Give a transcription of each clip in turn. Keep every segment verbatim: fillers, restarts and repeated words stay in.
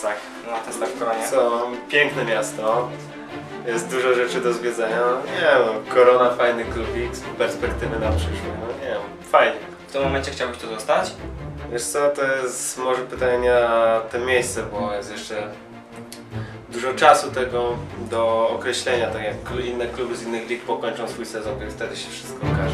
Gliwicach na testach w Koronie? Co, piękne miasto. Jest dużo rzeczy do zwiedzania. Nie no, Korona fajny klubik, z perspektywy na przyszłość. No nie wiem, fajnie. W tym momencie chciałbyś tu zostać? Wiesz co, to jest może pytanie na to miejsce, bo jest jeszcze dużo czasu tego do określenia, tak jak inne kluby z innych lig pokończą swój sezon, więc wtedy się wszystko okaże.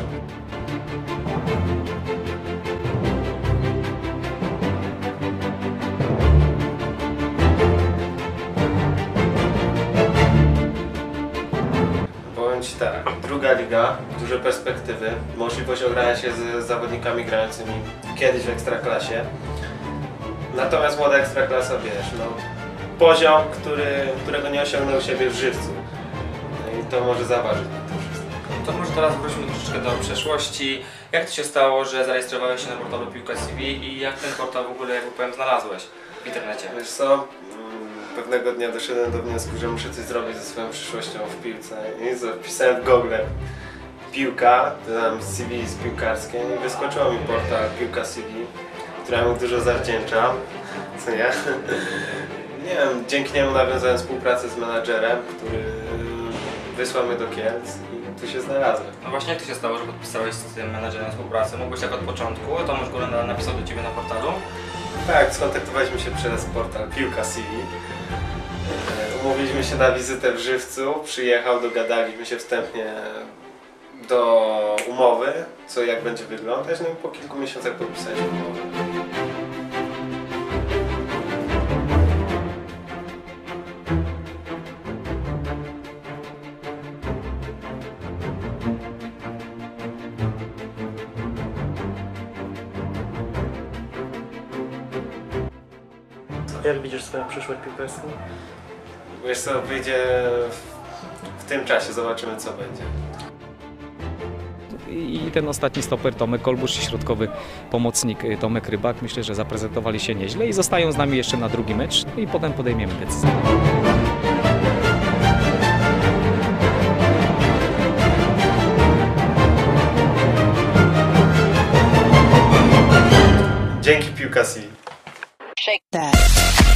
Powiem Ci tak, druga liga, duże perspektywy, możliwość ogrania się z zawodnikami grającymi kiedyś w Ekstraklasie. Natomiast młoda Ekstraklasa, wiesz, no, poziom, który, którego nie osiągnął siebie w żywcu. No i to może zaważyć na to wszystko. To może teraz wróćmy troszeczkę do przeszłości. Jak to się stało, że zarejestrowałeś się na portalu Piłka C V i jak ten portal w ogóle, jakby powiem, znalazłeś w internecie? Wiesz co, pewnego dnia doszedłem do wniosku, że muszę coś zrobić ze swoją przyszłością w piłce. I co, wpisałem w Google piłka, dodałem C V z piłkarskie i wyskoczyło mi portal Piłka C V, któremu dużo zawdzięczam, co nie? Nie wiem, dzięki niemu nawiązałem współpracę z menadżerem, który wysłał mnie do Kielc i tu się znalazłem. No właśnie, jak to się stało, że podpisałeś z tym menadżerem współpracę? Mógłbyś tak od początku? Tomasz Góra napisał do Ciebie na portalu? Tak, skontaktowaliśmy się przez portal Piłka C V. Umówiliśmy się na wizytę w Żywcu, przyjechał, dogadaliśmy się wstępnie do umowy, co jak będzie wyglądać, no i po kilku miesiącach podpisaliśmy umowę. Jak widzisz swoją przyszłość piłkarską? Wiesz co, wyjdzie w, w tym czasie, zobaczymy co będzie. I ten ostatni stoper Tomek Kolbusz i środkowy pomocnik Tomek Rybak, myślę, że zaprezentowali się nieźle i zostają z nami jeszcze na drugi mecz i potem podejmiemy decyzję. Dzięki Piłka C V. Shake that.